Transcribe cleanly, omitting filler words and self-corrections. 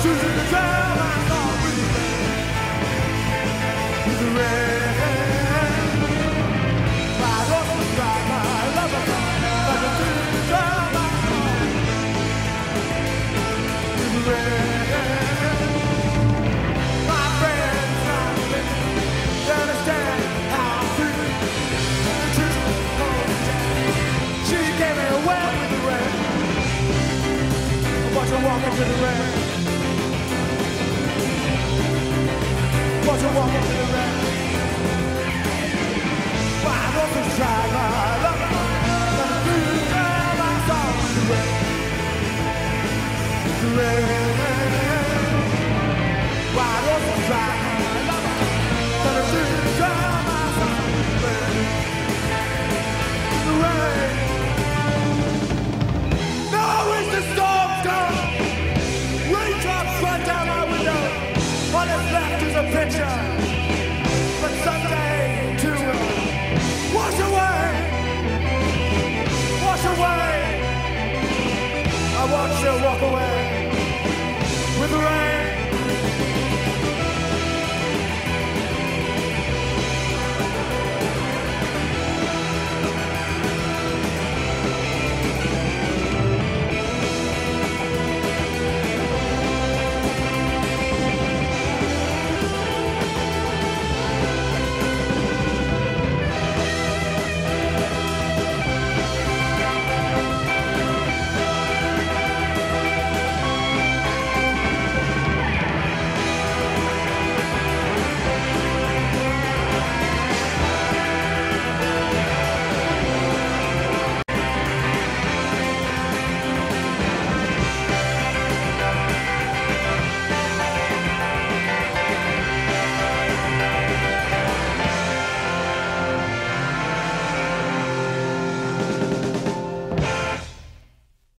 Walk into the rain. Watch her walk into the rain. Why don't you try my love? Let me do my song in the rain. The rain. Why don't you try my love? Let me do my song in the rain. The rain. Now is the storm's gone. Raindrops run down my window. All that's left is a picture, but someday too will wash away. Wash away. I watch you walk away.